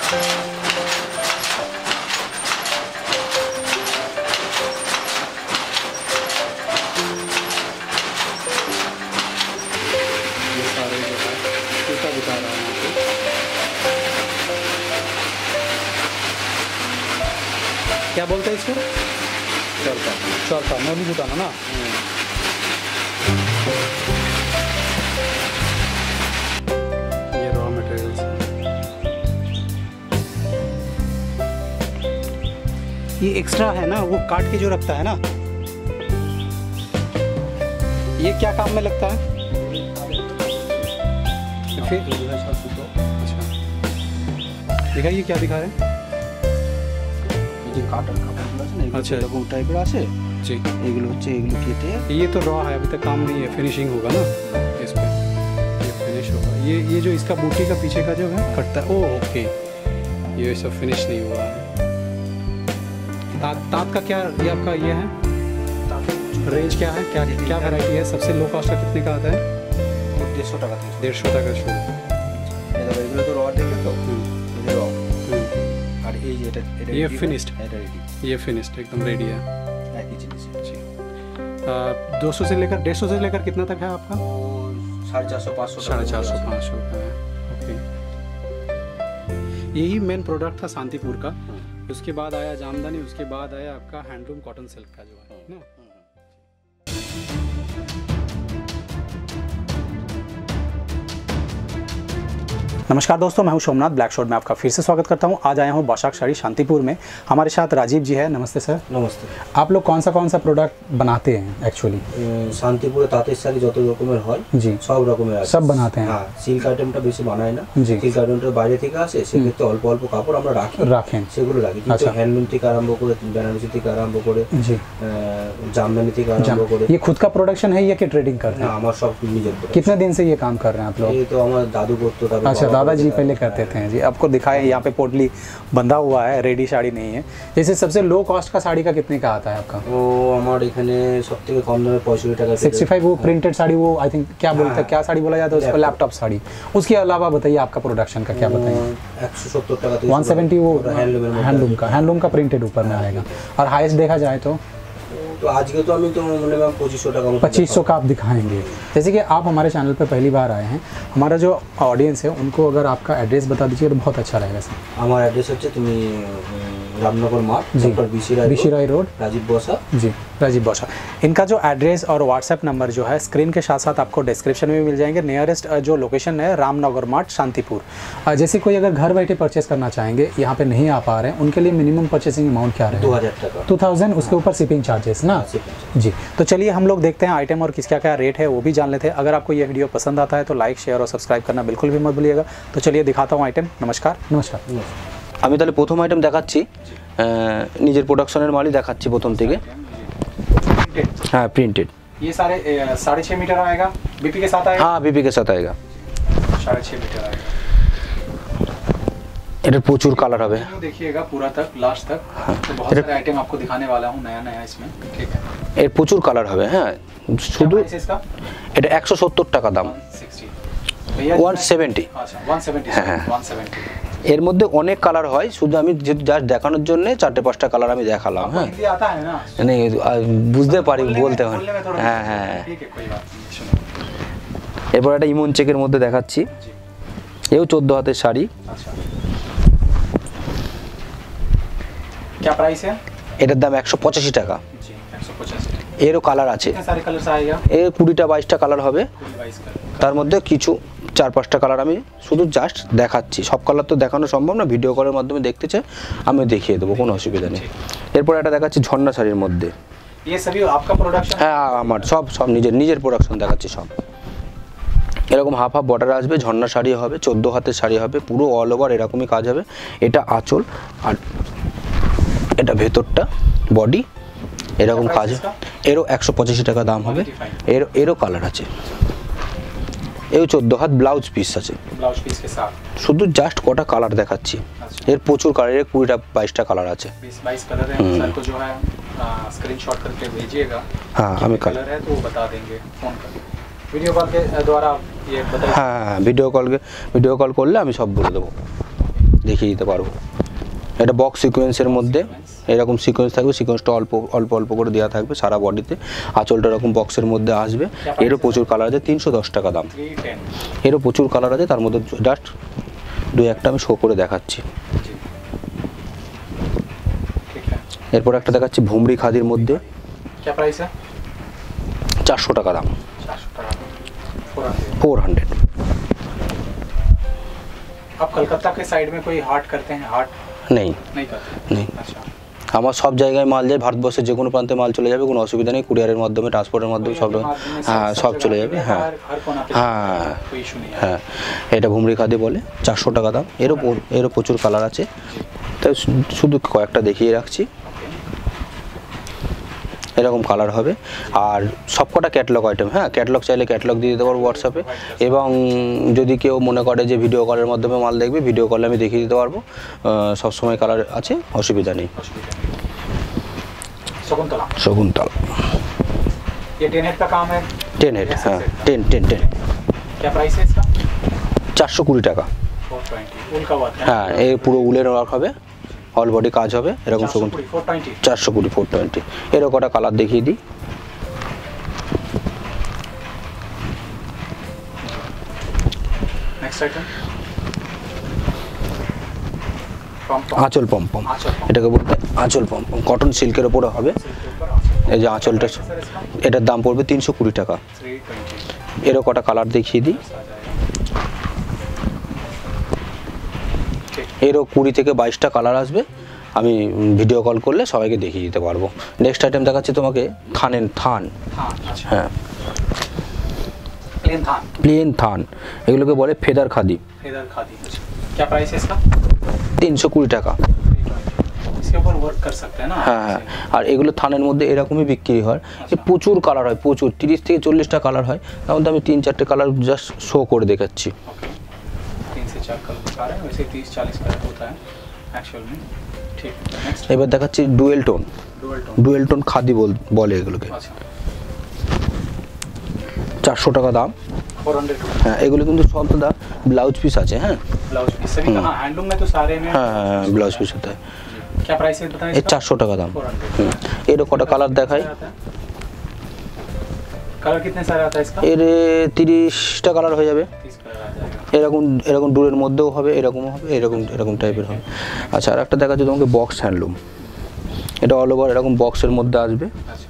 क्या बोलते हैं इसको? चौरका। चौरका नोली बुटाना ना। ये रॉ मटेरियल्स ये एक्स्ट्रा है ना, वो काट के जो रखता है ना, ये क्या काम में लगता है? फिर अच्छा दिखाइए क्या दिखा रहे हैं? अच्छा टाइप আছে जी, এগুলো হচ্ছে এগুলো কেটে ये तो रॉ है, अभी तक काम नहीं है, फिनिशिंग होगा ना इस पे, ये फिनिश होगा। ये जो इसका बूटी का पीछे का जो है कटता है, ओ ओके, ये सब फिनिश नहीं हुआ है। तात का क्या ये आपका ये है रेंज क्या है, क्या क्या वैरायटी है? सबसे लो कॉस्ट का कितने का आता है? 150 টাকা থেকে 150 টাকা শুরু। এগুলো তো র দেখে তো এই র আর এই এটা ये फिनिश्ड, এটা রেডি, ये फिनिश्ड एकदम रेडी है। एक ही चीज जी 200 से लेकर 150 से लेकर कितना तक है आपका? 450 500 450 500 का है। ओके, यही मेन प्रोडक्ट था शांतिपुर का। उसके बाद आया जामदानी, उसके बाद आया आपका हैंडलूम कॉटन सिल्क का जो है ना। नमस्कार दोस्तों, मैं हूं सोमनाथ, ब्लैक शॉट में आपका फिर से स्वागत करता हूं। आज आया हूं बासाक साड़ी शांतिपुर में। हमारे साथ राजीव जी है। नमस्ते सर। नमस्ते। आप लोग कौन सा प्रोडक्ट बनाते हैं एक्चुअली? शांतिपुरे ताঁতের শাড়ি যত রকমের হয় जी সব রকমের আছে, सब बनाते हैं। হ্যাঁ, সিল্ক আইটেমটা বেশি বানায় না, जी সিল্ক আইটেমটা বাইরে থেকে আসে, সেক্ষেত্রে অল্প অল্প কাপড় আমরা রাখেন, সেগুলো রাখি। কিন্তু হ্যান্ডলুম থেকে আরম্ভ করে বেনারসি থেকে আরম্ভ করে जी জামদানি থেকে আরম্ভ করে। ये खुद का प्रोडक्शन है या कि ट्रेडिंग करते हैं? আমার সব নিজের। कितने दिन से ये काम कर रहे हैं आप लोग? ये तो हमारे दादू করতো। अच्छा, दादाजी पहले करते थे जी। आपको दिखाएं यहाँ पे पोटली बंधा हुआ है, रेडी साड़ी नहीं है। जैसे सबसे लो कॉस्ट का साड़ी का कितने का आता है आपका? वो हमारे এখানে सबसे कम दाम 65 টাকা। 65 वो प्रिंटेड साड़ी, वो आई थिंक क्या बोलते हैं, क्या साड़ी बोला जाता है उसको? लैपटॉप साड़ी। उसके अलावा बताइए आपका प्रोडक्शन का क्या बताइए? 170 টাকা। 170 वो हैंडलूम का प्रिंटेड ऊपर में आएगा। और हाईएस्ट देखा जाए तो आज के तो हमें तो मिनिमम 2500 टाका 2500 का आप दिखाएंगे। जैसे कि आप हमारे चैनल पे पहली बार आए हैं, हमारा जो ऑडियंस है उनको अगर आपका एड्रेस बता दीजिए तो बहुत अच्छा रहेगा सर। हमारा एड्रेस है तुम Ramnagar mart, sector B C Rai road, Rajiv Basak. जी, राजीव बसाक। इनका जो एड्रेस और व्हाट्सएप नंबर जो है स्क्रीन के साथ साथ आपको डिस्क्रिप्शन में मिल जाएंगे। नियरेस्ट जो लोकेशन है रामनगर मार्ट शांतिपुर। जैसे कोई अगर घर बैठे परचेस करना चाहेंगे, यहाँ पे नहीं आ पा रहे हैं, उनके लिए मिनिमम परचेसिंग अमाउंट क्या रहेगा? 2000 टाका। 2000, उसके ऊपर शिपिंग चार्जेस ना जी। तो चलिए हम लोग देखते हैं आइटम और किसका क्या रेट है वो भी जान लेते हैं। अगर आपको ये वीडियो पसंद आता है तो लाइक शेयर और सब्सक्राइब करना बिल्कुल भी मत भूलिएगा। तो चलिए दिखाता हूँ आइटम। नमस्कार। नमस्कार। আমি তাহলে প্রথম আইটেম দেখাচ্ছি, নিজের প্রোডাকশনের মালই দেখাচ্ছি প্রথম থেকে। हाँ प्रिंटेड, ये सारे 6.5 मीटर आएगा, बीपी के साथ आएगा। हाँ बीपी के साथ आएगा, 6.5 मीटर आएगा। এটা প্রচুর কালার হবে, देखिएगा पूरा तक लास्ट तक। तो बहुत सारे आइटम आपको दिखाने वाला हूँ नया इसमें, ठीक है। এর প্রচুর কালার হবে। হ্যাঁ শুধু এটা 170 টাকা দাম। 170। আচ্ছা 170। হ্যাঁ 170। এর মধ্যে অনেক কালার হয়, শুধু আমি জাস্ট দেখানোর জন্য 4-5টা কালার আমি দেখালাম। হ্যাঁ মানে বুঝতে পারি বলতে হয়। হ্যাঁ হ্যাঁ এরপর একটা ইমন চেকের মধ্যে দেখাচ্ছি, এও 14 হাতের শাড়ি। क्या प्राइस है? এটার দাম 185 টাকা। जी 185। এরও কালার আছে, सारे कलर्स आएगा। এর 20টা-22টা কালার হবে, তার মধ্যে কিছু 4-5টা কালার আমি শুধু জাস্ট দেখাচ্ছি। সব কালার তো দেখানো সম্ভব না, ভিডিও কলের মাধ্যমে দেখতে চাই আমি দেখিয়ে দেবো, কোনো অসুবিধা নেই। এরপর একটা দেখাচ্ছি ঝর্ণা শাড়ির মধ্যে। ये सभी आपका प्रोडक्शन? হ্যাঁ আমার সব নিজের প্রোডাকশন দেখাচ্ছি সব। এরকম হাফ বর্ডার আসবে, ঝর্ণা শাড়ি হবে, 14 হাতের শাড়ি হবে, পুরো অল ওভার এরকমই কাজ হবে। এটা আঁচল আর এটা ভেতরটা বডি, এরকম কাজ। এরও 185 টাকা দাম হবে। এরও কালার আছে, এও 14 হাত ব্লাউজ পিস আছে। ব্লাউজ পিস के साथ শুধু জাস্ট কটা কালার দেখাচ্ছি। এর প্রচুর কালার, এর 20টা-22টা কালার আছে। 20-22 कलर है। सर को जो है स्क्रीनशॉट करके भेजिएगा। हाँ हमें कलर है तो बता देंगे, फोन करके वीडियो कॉल के द्वारा ये बताइए। हाँ ভিডিও কল করলে আমি সব বলে দেবো। দেখিয়ে দিতে পারবো। এটা বক্স সিকোয়েন্সের মধ্যে এরকম সিকোয়েন্স থাকবে, সিকোয়েন্সটা অল্প অল্প অল্প করে দেওয়া থাকবে সারা বডিতে। আঁচলটা এরকম বক্সের মধ্যে আসবে। এরও প্রচুর কালার আছে, 310 টাকা দাম। এরও প্রচুর কালার আছে, তার মধ্যে জাস্ট দুই একটা আমি শো করে দেখাচ্ছি। এরপর একটা দেখাচ্ছি ভুমরি খাদির মধ্যে, 400 টাকা দাম, 400। आप कलकत्ता के साइड में कोई हाट करते हैं? हाट नहीं करते। नहीं, अच्छा, আমার সব জায়গায় মাল যায়, ভারতবর্ষের যে কোনো প্রান্তে মাল চলে যাবে, কোনো অসুবিধা নেই। কুরিয়ারের মাধ্যমে, ট্রান্সপোর্টের মাধ্যমে সব, হ্যাঁ সব চলে যাবে। হ্যাঁ হ্যাঁ হ্যাঁ, এটা ভুমরি খাদি বলে, 400 টাকা দাম। এরও প্রচুর কালার আছে, তাই শুধু কয়েকটা দেখিয়ে রাখছি। এরকম কালার হবে, আর সবকটা ক্যাটলগ আইটেম। হ্যাঁ, ক্যাটলগ চাইলে ক্যাটলগ দিয়ে দিতে পারবো হোয়াটসঅ্যাপে, এবং যদি কেউ মনে করে যে ভিডিও কলের মাধ্যমে মাল দেখবে, ভিডিও কলে আমি দেখিয়ে দিতে পারবো। সবসময় কালার আছে, অসুবিধা নেই। शकुंतला, ये 10 हेड का काम है। 10 हेड, हाँ 10। क्या प्राइस है इसका? 420 টাকা। 420 उल का बात है। হ্যাঁ, এই পুরো উলের ওয়ার্ক হবে, অল বডি কাজ হবে এরকম। 420 420। এরও কটা কালার দেখিয়ে দিই। नेक्स्ट आइटम আঁচল পম্পম, এটাকে বলতে আঁচল পম্পম, কটন সিল্কের উপরে হবে। এই যে আঁচলটা, এটার দাম পড়বে 320 টাকা। এরও কটা কালার দেখিয়ে দিই। এরও 20 থেকে 22টা কালার আসবে, আমি ভিডিও কল করলে সবাইকে দেখিয়ে দিতে পারবো। নেক্সট আইটেম দেখাচ্ছি তোমাকে থান। হ্যাঁ, প্লেন থান, এগুলোকে বলে ফেদার খাদি। क्या प्राइस है इसका? 320 টাকা। इसके ऊपर वर्क कर सकते हैं ना। হ্যাঁ হ্যাঁ, আর এগুলো থানের মধ্যে এরকমই বিক্রি হয়। প্রচুর কালার হয়, প্রচুর, 30 থেকে 40টা কালার হয়। তার মধ্যে আমি 3-4টে কালার জাস্ট শো করে দেখাচ্ছি। 3 से 4 कलर आ रहे हैं, वैसे 30-40 कलर होता है एक्चुअल में। ठीक है, नेक्स्ट এবার দেখাচ্ছি ডুয়েল টোন খাদি বলে এগুলোকে। अच्छा, 400 টাকা দাম। 400। হ্যাঁ, এগুলো কিন্তু সব দাদা ব্লাউজ পিস আছে। হ্যাঁ, ब्लाउज पीस सभी कहाँ हैंडलूम में तो सारे में। হ্যাঁ ব্লাউজ পিস হতে হয়। क्या प्राइस है बताएं? এই 400 টাকা দাম। এরও কটা কালার দেখাই। कलर कितने सारे आता है इसका? এর 30টা কালার হয়ে যাবে। 30 कलर आ जाएगा। এরকম ডুরের মধ্যেও হবে, এরকমও হবে, এরকম টাইপের হবে। আচ্ছা, আর একটা দেখাচ্ছি তোমাকে বক্স হ্যান্ডলুম। এটা অল ওভার এরকম বক্সের মধ্যে আসবে। अच्छा,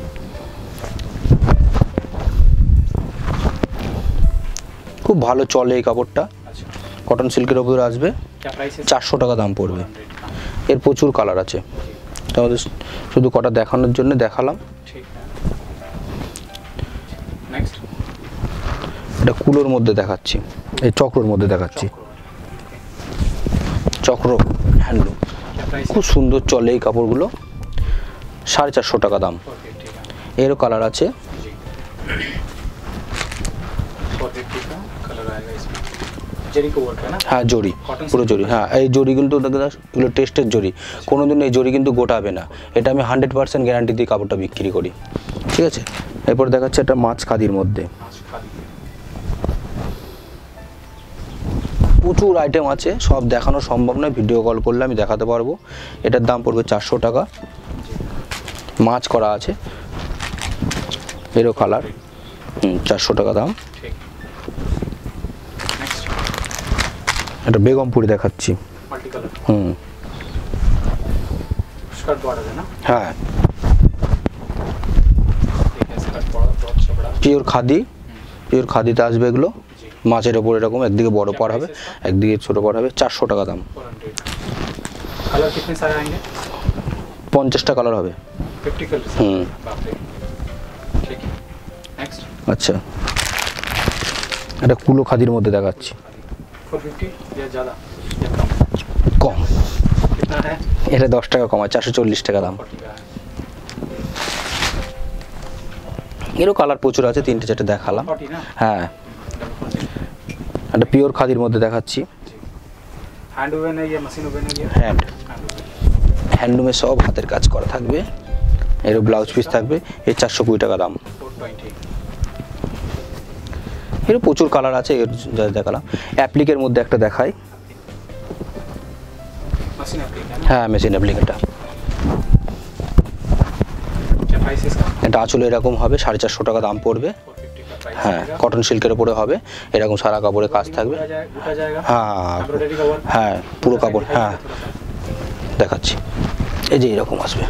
খুব ভালো চলে এই কাপড়টা, अच्छा, কটন সিল্কের উপরে আসবে। क्या प्राइस है? 400 টাকা দাম পড়বে। এর প্রচুর কালার আছে, আমাদের শুধু কটা দেখানোর জন্য দেখালাম। ठीक है, नेक्स्ट এটা কুলোর মধ্যে দেখাচ্ছি, এই চক্রর মধ্যে দেখাচ্ছি। চক্র হ্যান্ডলুম, क्या प्राइस है? খুব সুন্দর চলে এই কাপড়গুলো। 450 টাকা দাম। ओके, ठीक है এরও কালার আছে। जी। 450 का कलर आएगा इसमें। जरी को वर्क है ना। হ্যাঁ, জরি, পুরো জরি। হ্যাঁ, এই জরি কিন্তু এগুলো টেস্টের জরি, কোনোদিন এই জরি কিন্তু গোটাবে না। এটা আমি 100% গ্যারান্টি দিয়ে কাপড়টা বিক্রি করি। ঠিক আছে, এরপর দেখাচ্ছে একটা মাছ খাদির মধ্যে। প্রচুর আইটেম আছে, সব দেখানো সম্ভব নয়, ভিডিও কল করলে আমি দেখাতে পারবো। এটার দাম পড়বে 400 টাকা। মাছ করা আছে, এরও কালার। 400 টাকা দাম। এটা বেগমপুরি দেখাচ্ছি। स्कर्ट बॉर्डर है ना। হ্যাঁ, स्कर्ट बॉर्डर बहुत चौड़ा। পিওর খাদিতে আসবে এগুলো। মাছের ওপর এরকম একদিকে বড় পার হবে, একদিকে ছোট পার হবে। 400 টাকা দাম। कलर कितने सारे आएंगे? 50টা কালার হবে। 50 कलर। बाप रे, ठीक है, नेक्स्ट। আচ্ছা, এটা কুলো খাদির মধ্যে দেখাচ্ছি। 450 या ज़्यादा या कम? কম। कितना है? এটা 10 টাকা কম, 440 টাকা দাম। এরও কালার প্রচুর আছে, 3-4টে দেখালাম। হ্যাঁ, একটা পিওর খাদির মধ্যে দেখাচ্ছি। हैंड ওভেন है या मशीन ওভেन है? হ্যান্ডলুমে সব হাতের কাজ করা থাকবে। এরও ব্লাউজ পিস থাকবে। এর 420 টাকা দাম। 420। এরও প্রচুর কালার আছে, এর যা দেখালাম। অ্যাপ্লিকের মধ্যে একটা দেখাই। मशीन एप्लिक है। হ্যাঁ মেশিন অ্যাপ্লিক এটা। क्या प्राइस है इसका? এটা আঁচলে এরকম হবে 450 টাকা দাম পড়বে। 450 का प्राइस হ্যাঁ है। কটন সিল্কের উপরে হবে, এরকম সারা কাপড়ে কাজ থাকবে। उठा जाएगा। হ্যাঁ एम्ब्रॉयडरी का वर्क। হ্যাঁ পুরো কাপড় হ্যাঁ দেখাচ্ছি, এই যে এরকম আসবে।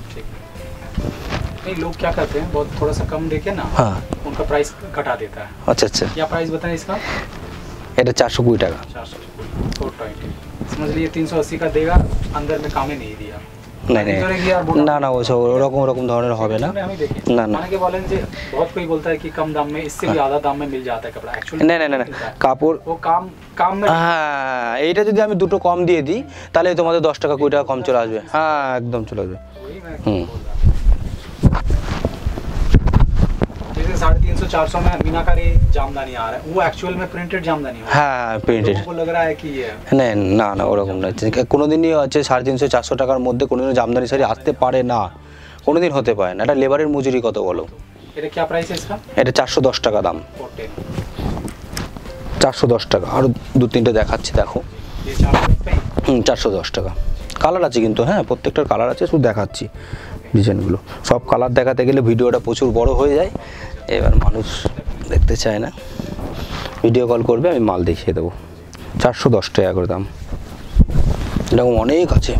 नहीं लोग क्या करते हैं, बहुत थोड़ा सा कम देके ना हाँ उनका प्राइस घटा देता है। আচ্ছা আচ্ছা, क्या प्राइस बताएं इसका? এটা 420 টাকা। 420 समझ लिए 380 का देगा, अंदर में काम ही नहीं दिया। नहीं ना ना ওইসব ওরকম ধরনের হবে না। না না के बोलें যে बहुत कोई बोलता है कि कम दाम में इससे भी ज़्यादा दाम में मिल जाता है कपड़ा, एक्चुअली না না না কাপড় वो काम में। হ্যাঁ এইটা যদি আমি দুটো কম দিয়ে দিই তাহলে তোমাদের 10 টাকা 20 টাকা কম চলে আসবে। হ্যাঁ একদম চলে আসবে। जैसे 350-400 में मीनाकारी जामदानी आ रहा है, वो एक्चुअल में प्रिंटेड जामदानी है। হ্যাঁ প্রিন্টেড। लोगों को लग रहा है कि ये না না ওরকম না, কোনোদিনই হচ্ছে 350-400 টাকার মধ্যে কোনোদিনও জামদানি শাড়ি আসতে পারে না, কোনোদিন হতে পারে না। এটা লেবারের মজুরি কত বলো? এটা क्या प्राइस है इसका? এটা 410 টাকা দাম। 410 টাকা। আরও দু তিনটে দেখাচ্ছি দেখো। ये 410 টাকা। কালার আছে কিন্তু, হ্যাঁ প্রত্যেকটার কালার আছে, শুধু দেখাচ্ছি ডিজাইনগুলো। সব কালার দেখাতে গেলে ভিডিওটা প্রচুর বড় হয়ে যায়, এবার মানুষ দেখতে চায় না। ভিডিও কল করবে, আমি মাল দেখিয়ে দেবো। 410 টাকা করে দাম। এরকম অনেক আছে।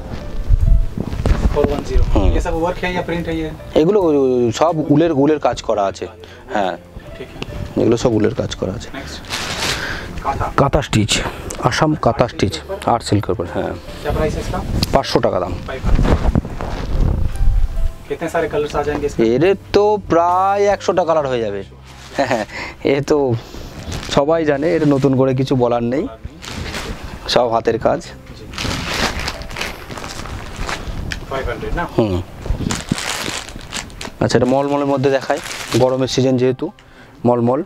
410 ये सब वर्क है या प्रिंट है ये? এগুলো সব উলের কাজ করা আছে। হ্যাঁ ठीक है, এগুলো সব উলের কাজ করা আছে। नेक्स्ट काथा। কাঁথা স্টিচ, আসাম কাঁথা স্টিচ, আর্ট সিল্কের উপর। হ্যাঁ क्या प्राइस है इसका? 500 টাকা দাম। 500। कितने सारे कलर्स आ जाएंगे इसमें? এর তো প্রায় 100টা কালার হয়ে যাবে। হ্যাঁ এ তো সবাই জানে, এটা নতুন করে কিছু বলার নেই, সব হাতের কাজ। 500 না? আচ্ছা এটা মলমলের মধ্যে দেখায়, গরমের সিজন যেহেতু মলমল।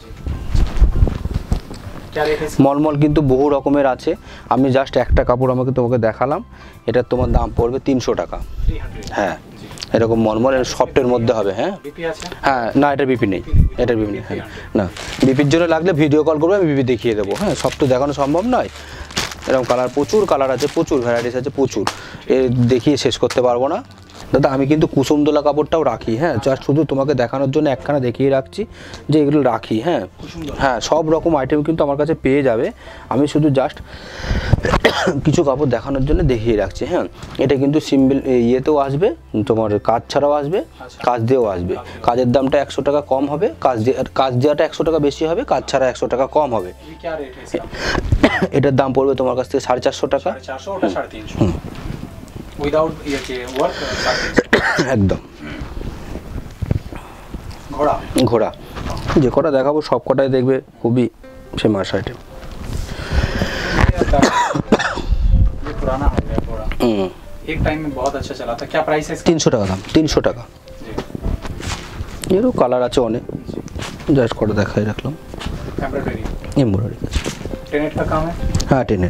क्या रेट है इसका? মলমল কিন্তু বহু রকমের আছে, আমি জাস্ট একটা কাপড় তোমাকে দেখালাম। এটা তোমার দাম পড়বে 300 টাকা। 300। হ্যাঁ এরকম মলমল, সফটের মধ্যে হবে। হ্যাঁ বিপি আছে? হ্যাঁ না এটা বিপি নেই, এটার বিপি নেই। হ্যাঁ না বিপির জন্য লাগলে ভিডিও কল করবে, আমি বিপি দেখিয়ে দেবো। হ্যাঁ সব তো দেখানো সম্ভব নয়। এরকম কালার প্রচুর কালার আছে, প্রচুর ভ্যারাইটিস আছে, প্রচুর। এ দেখিয়ে শেষ করতে পারবো না দাদা। আমি কিন্তু কুসুমদোলা কাপড়টাও রাখি, হ্যাঁ জাস্ট শুধু তোমাকে দেখানোর জন্য একখানা দেখিয়ে রাখছি যে এগুলো রাখি। হ্যাঁ হ্যাঁ সব রকম আইটেম কিন্তু আমার কাছে পেয়ে যাবে, আমি শুধু জাস্ট কিছু কাপড় দেখানোর জন্য দেখিয়ে রাখছি। হ্যাঁ এটা কিন্তু সিম্পল ইয়েতেও আসবে, তোমার কাজ ছাড়াও আসবে, কাজ দিয়েও আসবে। কাজের দামটা 100 টাকা কম হবে, কাজ দেওয়াটা 100 টাকা বেশি হবে, কাজ ছাড়া 100 টাকা কম হবে। ये क्या रेट है इसका? এটার দাম পড়বে তোমার কাছ থেকে 450 টাকা। 450 ওটা 350 উইদাউট ये के वर्क 350 একদম। ঘোড়া ঘোড়া যে কটা দেখাবো সব কটাই দেখবে খুবই ফেমাস আইটেম। ये पुराना हो गया घोड़ा, एक टाइम में बहुत अच्छा चला था। क्या प्राइस है इसका? 300 টাকা দাম। 300 টাকা। এরও কালার আছে অনেক, জাস্ট কটা দেখাই রাখলাম। एम्ब्रॉयडरी এমব্রয়ডারি কাজ। टेनेट का काम है? হ্যাঁ টেনে।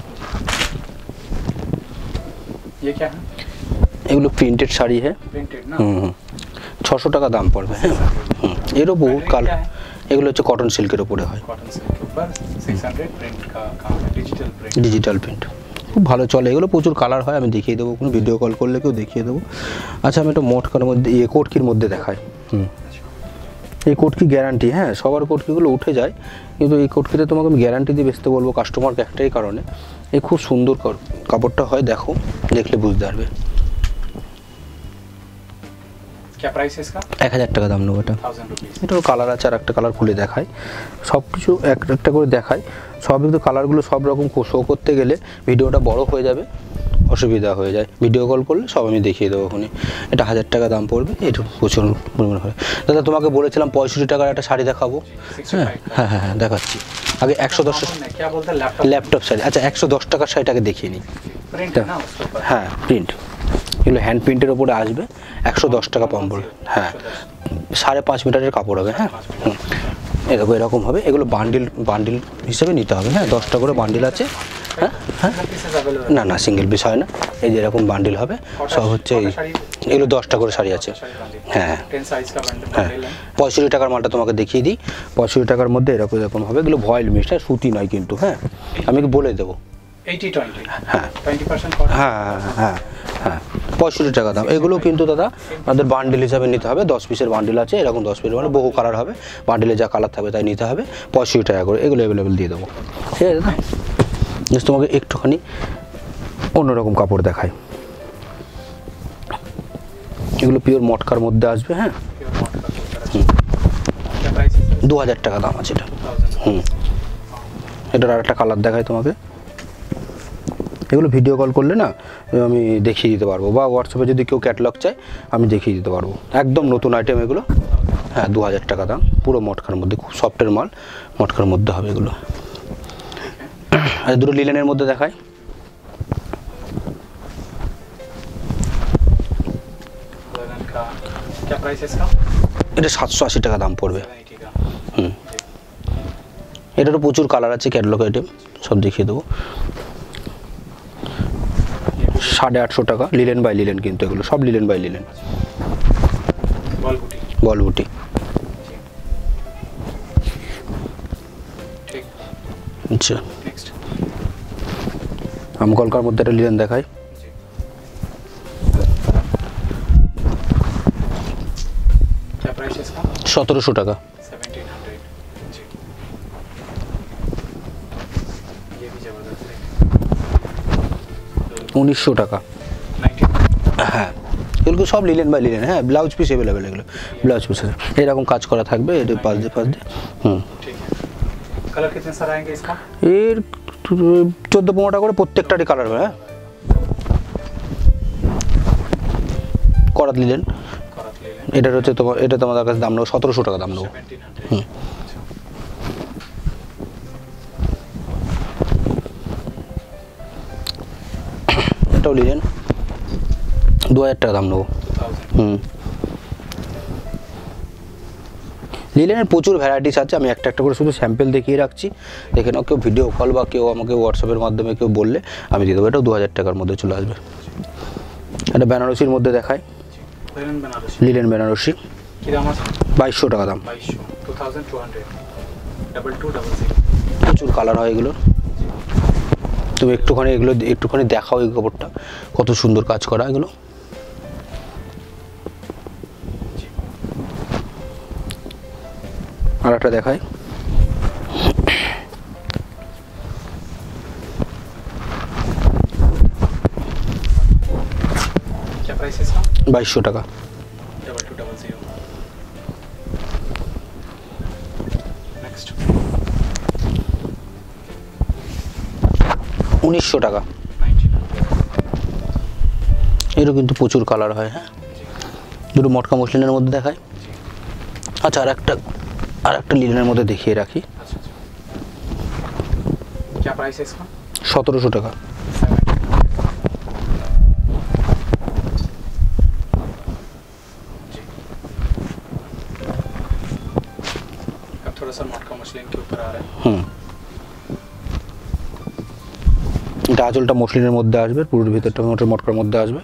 ये क्या है? এগুলো প্রিন্টেড শাড়ি হ্যাঁ। प्रिंटेड ना? 600 টাকা দাম পড়বে। হ্যাঁ এরও বহুত কালার। এগুলো হচ্ছে কটন সিল্কের উপরে হয়। कॉटन सिल्क के ऊपर 600 प्रिंट का काम है, डिजिटल प्रिंट। ডিজিটাল প্রিন্ট খুব ভালো চলে, এগুলো প্রচুর কালার হয়, আমি দেখিয়ে দেবো, কোনো ভিডিও কল করলে কেউ দেখিয়ে দেবো। আচ্ছা আমি একটা মোটকার মধ্যে কোটকির মধ্যে দেখাই। এই কোটকি গ্যারান্টি, হ্যাঁ সবার কোটকিগুলো উঠে যায়, কিন্তু এই কোটকিতে তোমাকে আমি গ্যারান্টি দিয়ে বেচতে বলবো কাস্টমারকে একটাই কারণে, এই খুব সুন্দর কাপড়টা হয়, দেখো দেখলে বুঝতে পারবে। क्या प्राइस है इसका? 1000 টাকা দাম নেবো এটা। 1000 रुपीस। এটাও কালার আছে, আর একটা কালার খুলে দেখায়, সব কিছু একটা করে দেখায়। সব কিন্তু কালারগুলো সব রকম শো করতে গেলে ভিডিওটা বড় হয়ে যাবে, অসুবিধা হয়ে যায়। ভিডিও কল করলে সব আমি দেখিয়ে দেবো ওখানে। এটা 1000 টাকা দাম পড়বে, এটা প্রচুর পরিমাণ হয়। দাদা তোমাকে বলেছিলাম 65 টাকার একটা শাড়ি দেখাবো। হ্যাঁ হ্যাঁ হ্যাঁ দেখাচ্ছি। আগে 110 क्या बोलते हैं लैपटॉप? ল্যাপটপ শাড়ি। আচ্ছা 110 টাকার শাড়িটাকে দেখিয়ে নিই। प्रिंट है ना उसके ऊपर? হ্যাঁ প্রিন্ট, এগুলো হ্যান্ড প্রিন্টের ওপরে আসবে, 110 টাকা কম পড়বে। হ্যাঁ 5.5 মিটারের কাপড় হবে। হ্যাঁ এরকম হবে, এগুলো বান্ডিল হিসেবে নিতে হবে। হ্যাঁ 10টা করে বান্ডিল আছে। হ্যাঁ হ্যাঁ না না সিঙ্গেল পিস হয় না, এই যে এরকম বান্ডিল হবে, সব হচ্ছে এগুলো 10টা করে শাড়ি আছে। হ্যাঁ 10 साइज का হ্যাঁ 65 টাকার মালটা তোমাকে দেখিয়ে দিই। 65 টাকার মধ্যে এরকম হবে, এগুলো ভয়েল মিক্সড, সুতি নয় কিন্তু। হ্যাঁ আমি বলে দেবো, 80-20 হ্যাঁ 20% কম। হ্যাঁ হ্যাঁ হ্যাঁ 65 টাকা দাম। এগুলো কিন্তু দাদা আমাদের বান্ডিল হিসাবে নিতে হবে, 10 পিসের বান্ডিল আছে, এরকম 10 পিস মানে বহু কালার হবে, বান্ডিলে যা কালার থাকবে তাই নিতে হবে, 65 টাকা করে। এগুলো অ্যাভেলেবেল দিয়ে দেবো, ঠিক আছে দাদা। জাস্ট তোমাকে একটুখানি অন্যরকম কাপড় দেখাই, এগুলো পিওর মটকার মধ্যে আসবে। হ্যাঁ 2000 টাকা দাম আছে এটা। এটার আর একটা কালার দেখাই তোমাকে, এগুলো ভিডিও কল করলে না আমি দেখিয়ে দিতে পারবো, বা হোয়াটসঅ্যাপে যদি কেউ ক্যাটালগ চায় আমি দেখিয়ে দিতে পারবো। একদম নতুন আইটেম এগুলো। হ্যাঁ 2000 টাকা দাম, পুরো মটকার মধ্যে, খুব সফটের মাল, মটকার মধ্যে হবে এগুলো। আর দুটো লিলেনের মধ্যে দেখায়, এটা 780 টাকা দাম পড়বে। এটারও প্রচুর কালার আছে, ক্যাটালগ আইটেম সব দেখিয়ে দেবো। 850 টাকা, লিলেন বাই লিলেন, কিন্তু এগুলো সব লিলেন বাই লিলেন, বলবুটি। আচ্ছা আমকলকার মধ্যে একটা লিলেন দেখায়, क्या प्राइस है इसका? 1700 টাকা। 1700 जी, ये भी जबरदस्त है। 1900 টাকা। 90 হ্যাঁ এগুলো সব লিলেন বাই লিলেন। হ্যাঁ ব্লাউজ পিস অ্যাভেলেবেল, এগুলো ব্লাউজ পিস এরকম কাজ করা থাকবে, এটা পাশ দিয়ে ठीक है। कलर कितने सारे आएंगे इसका? এর 14-15টা করে প্রত্যেকটারই কালার হবে। হ্যাঁ করাত লিলেন, এটার হচ্ছে তোমার, এটা তোমাদের কাছে দাম নেবো 1700 টাকা দাম নেবো। এটাও লিলেন, 2000 টাকা দাম নেবো। লিলেনের প্রচুর ভ্যারাইটিস আছে, আমি একটা একটা করে শুধু স্যাম্পল দেখিয়ে রাখছি, দেখে নাও। কেউ ভিডিও কল বা কেউ আমাকে হোয়াটসঅ্যাপের মাধ্যমে কেউ বললে আমি দিয়ে দেবো। এটাও 2000 টাকার মধ্যে চলে আসবে। এটা বেনারসির মধ্যে দেখায়, লিলেন বেনারসি, 2200 টাকা দাম। 2200 প্রচুর কালার হয় এগুলো, তুমি একটুখানি এগুলো একটুখানি দেখাও, এই কাপড়টা কত সুন্দর কাজ করা এগুলো। আর একটা দেখায়, क्या प्राइस है इसका? 2200 টাকা। 2200 नेक्स्ट 1900 টাকা। 1900 এরও কিন্তু প্রচুর কালার হয়। হ্যাঁ দুটো মটকা মসলিনের মধ্যে দেখায়। আচ্ছা আর একটা লিলেনের মধ্যে দেখিয়ে রাখি, क्या प्राइस है इसका? 1700 টাকা। अब थोड़ा सा मटका मसलिन के ऊपर आ रहा है। এটা আঁচলটা মসলিনের মধ্যে আসবে, পুরোর ভিতরটা মটকার মধ্যে আসবে,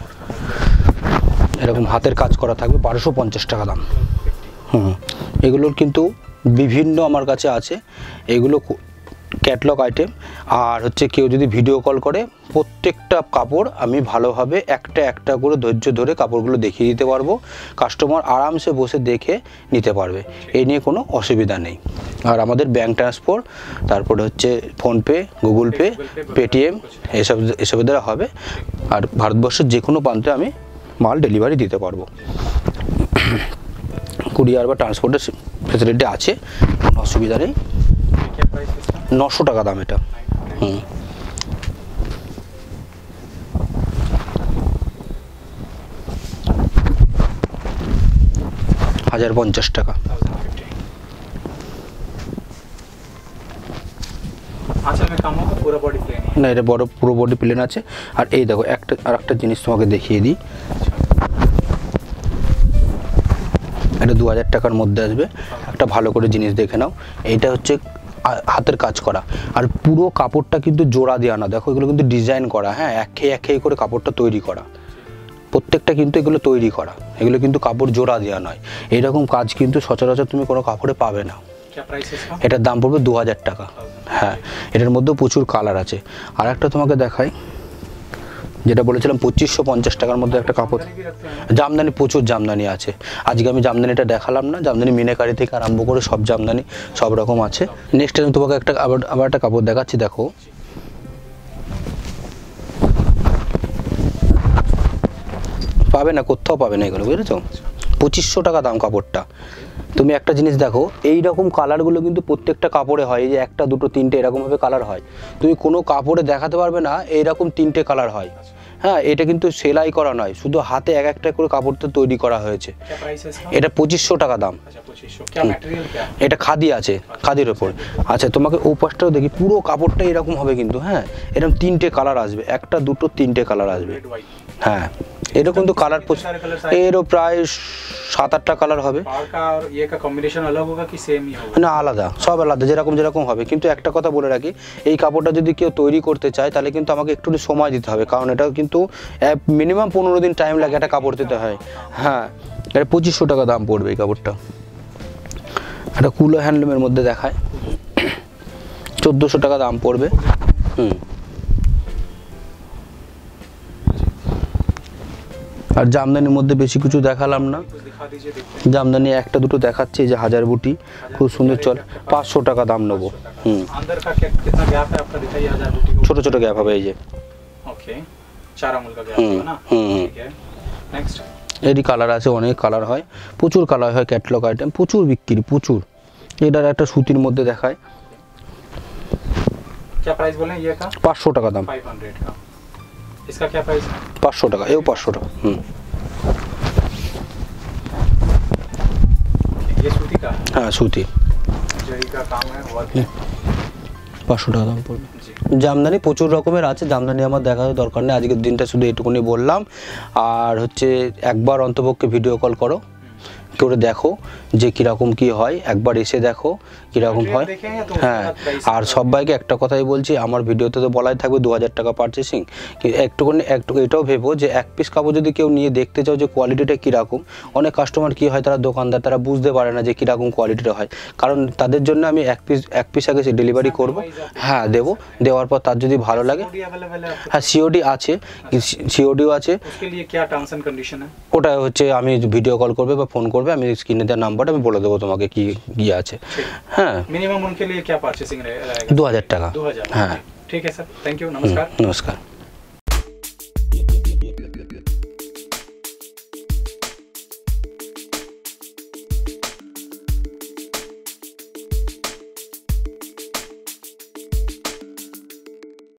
এরকম হাতের কাজ করা থাকবে, 1250 টাকা দাম। এগুলোর কিন্তু বিভিন্ন আমার কাছে আছে, এগুলো ক্যাটলগ আইটেম। আর হচ্ছে কেউ যদি ভিডিও কল করে, প্রত্যেকটা কাপড় আমি ভালোভাবে একটা একটা করে ধৈর্য ধরে কাপড়গুলো দেখিয়ে দিতে পারবো, কাস্টমার আরামসে বসে দেখে নিতে পারবে, এই নিয়ে কোনো অসুবিধা নেই। আর আমাদের ব্যাঙ্ক ট্রান্সফার, তারপরে হচ্ছে ফোনপে, গুগল পে, পেটিএম, এসবের দ্বারা হবে। আর ভারতবর্ষের যে কোনো প্রান্তে আমি মাল ডেলিভারি দিতে পারবো, কুরিয়ার বা ট্রান্সপোর্টের ফেসিলিটি আছে, কোনো অসুবিধা নেই। 900 টাকা দাম এটা। 1050 টাকা। না এটা বড় পুরো বডি প্লেন আছে। আর এই দেখো একটা জিনিস তোমাকে দেখিয়ে দিই, এটা 2000 টাকার মধ্যে আসবে। একটা ভালো করে জিনিস দেখে নাও, এইটা হচ্ছে হাতের কাজ করা, আর পুরো কাপড়টা কিন্তু জোড়া দেওয়া না, দেখো এগুলো কিন্তু ডিজাইন করা। হ্যাঁ এক করে কাপড়টা তৈরি করা, প্রত্যেকটা কিন্তু এগুলো তৈরি করা, এগুলো কিন্তু কাপড় জোড়া দেওয়া নয়। এইরকম কাজ কিন্তু সচরাচর তুমি কোনো কাপড়ে পাবে না, क्या प्राइस है इसका? এটার দাম পড়বে 2000 টাকা। হ্যাঁ, এটার মধ্যে প্রচুর কালার আছে। আর একটা তোমাকে দেখাই, যেটা বলেছিলাম 2550 টাকার মধ্যে একটা কাপড়। জামদানি প্রচুর জামদানি আছে। আজকে আমি জামদানিটা দেখালাম না, জামদানি মিনাকারি থেকে আরম্ভ করে সব জামদানি সব রকম আছে। নেক্সট আমি তোমাকে আবার একটা কাপড় দেখাচ্ছি, দেখো। পাবে না, কোথাও পাবে না এগুলো, বুঝেছো? 2500 টাকা দাম কাপড়টা। তুমি একটা জিনিস দেখো, এই রকম কালারগুলো কিন্তু প্রত্যেকটা কাপড়ে হয়। এই যে একটা দুটো তিনটে এরকমভাবে কালার হয়, তুমি কোনো কাপড়ে দেখাতে পারবে না এইরকম 3টে কালার হয়। হ্যাঁ, এটা কিন্তু সেলাই করা নয়, শুধু হাতে এক একটা করে কাপড়টা তৈরি করা হয়েছে। এটা 2500 টাকা দাম। এটা খাদি আছে, খাদির ওপর। আচ্ছা, তোমাকে ও পাশটাও দেখি, পুরো কাপড়টা এরকম হবে কিন্তু। হ্যাঁ, এরকম 3টে কালার আসবে, একটা দুটো 3টে কালার আসবে। হ্যাঁ, এরও কিন্তু কালার এরও প্রায় 7-8টা কালার হবে। না, আলাদা, সব আলাদা, যেরকম হবে। কিন্তু একটা কথা বলে রাখি, এই কাপড়টা যদি কেউ তৈরি করতে চায় তাহলে কিন্তু আমাকে একটু সময় দিতে হবে, কারণ এটা কিন্তু মিনিমাম 15 দিন টাইম লাগে একটা কাপড় দিতে হয়। হ্যাঁ, এটা 2500 টাকা দাম পড়বে এই কাপড়টা। একটা কুলো হ্যান্ডলুমের মধ্যে দেখায়, 1400 টাকা দাম পড়বে। আর জামদানির মধ্যে বেশি কিছু দেখালাম না, জামদানি একটা দুটো দেখাচ্ছি, যে হাজার বুটি খুব সুন্দর চল, 500 টাকা দাম নেবো। ছোট ছোট গ্যাপ হবে, এই যে এরই কালার আছে, অনেক কালার হয়, প্রচুর কালার হয়, ক্যাটলগ আইটেম প্রচুর বিক্রি, প্রচুর। এটার একটা সুতির মধ্যে দেখায়, 500 টাকা দাম। इसका क्या प्राइस है? 500 টাকা, এও 500 টাকা। ये सूती का? हाँ, सूती जरी का काम है, वर्क। 500 টাকা দাম পড়বে। জামদানি প্রচুর রকমের আছে, জামদানি আমার দেখার দরকার নেই, আজকের দিনটা শুধু এইটুকুনি বললাম। আর হচ্ছে একবার অন্তপক্ষে ভিডিও কল করো, করে দেখো যে কীরকম কী হয়, একবার এসে দেখো কীরকম হয়। হ্যাঁ, আর সবাইকে একটা কথাই বলছি, আমার ভিডিওতে তো বলাই থাকবে 2000 টাকা পারচেসিং। একটু এটাও ভেবো যে এক পিস কাপড় যদি কেউ নিয়ে দেখতে চাও যে কোয়ালিটিটা কীরকম, অনেক কাস্টমার কী হয়, তারা দোকানদার, তারা বুঝতে পারে না যে কীরকম কোয়ালিটিটা হয়, কারণ তাদের জন্য আমি এক পিস আগে ডেলিভারি করবো। হ্যাঁ, দেবো, দেওয়ার পর তার যদি ভালো লাগে, হ্যাঁ সিওডি আছে, সিওডিও আছে। ওটা হচ্ছে আমি ভিডিও কল করবে বা ফোন করবে, আমি স্ক্রিনে দেওয়ার নাম্বারটা আমি বলে দেবো তোমাকে কি আছে। হ্যাঁ, मिनिमम उनके लिए क्या परचेसिंग रहेगा? 2000 টাকা। 2000। হ্যাঁ, ठीक है सर, थैंक यू, नमस्कार। नमस्कार।